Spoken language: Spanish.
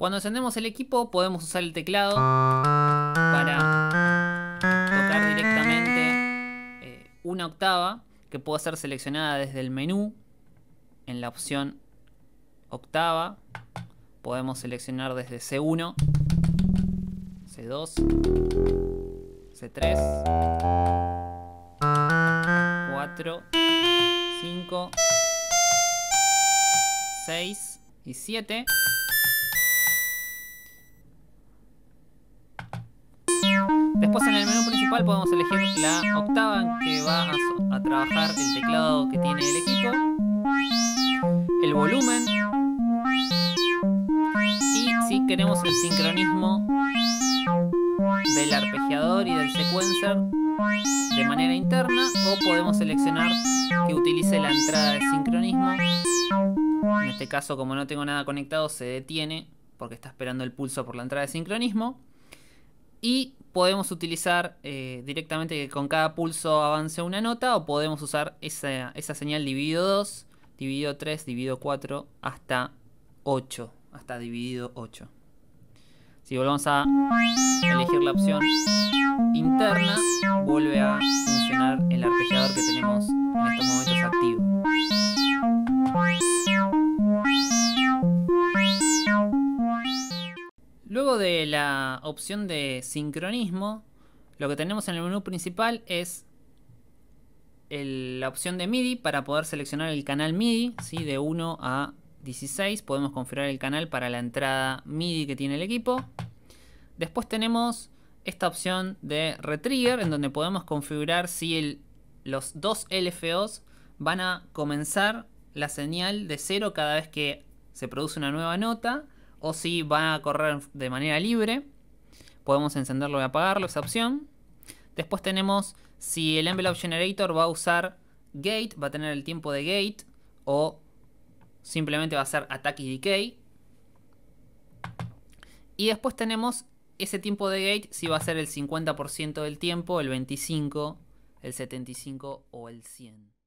Cuando encendemos el equipo podemos usar el teclado para tocar directamente una octava que puede ser seleccionada desde el menú en la opción octava. Podemos seleccionar desde C1, C2, C3, 4, 5, 6 y 7. Después en el menú principal podemos elegir la octava en que va a trabajar el teclado que tiene el equipo, el volumen y si queremos el sincronismo del arpegiador y del sequencer de manera interna, o podemos seleccionar que utilice la entrada de sincronismo. En este caso, como no tengo nada conectado, se detiene porque está esperando el pulso por la entrada de sincronismo. Y podemos utilizar directamente que con cada pulso avance una nota, o podemos usar esa señal dividido 2, dividido 3, dividido 4 hasta 8, hasta dividido 8. Si volvemos a elegir la opción interna, vuelve a funcionar el arpegiador que tenemos en estos momentos activo. Luego de la opción de sincronismo, lo que tenemos en el menú principal es la opción de MIDI para poder seleccionar el canal MIDI, ¿sí? De 1 a 16 podemos configurar el canal para la entrada MIDI que tiene el equipo. Después tenemos esta opción de retrigger, en donde podemos configurar si los dos LFOs van a comenzar la señal de 0 cada vez que se produce una nueva nota, o si van a correr de manera libre. Podemos encenderlo y apagarlo, esa opción. Después tenemos si el Envelope Generator va a usar gate, va a tener el tiempo de gate, o simplemente va a ser attack y decay. Y después tenemos ese tiempo de gate, si va a ser el 50% del tiempo, el 25%, el 75% o el 100%.